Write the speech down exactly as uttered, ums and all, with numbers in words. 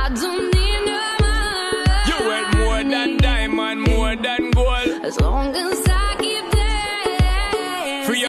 I don't need no more. You worth more than diamond, more than gold. As long as I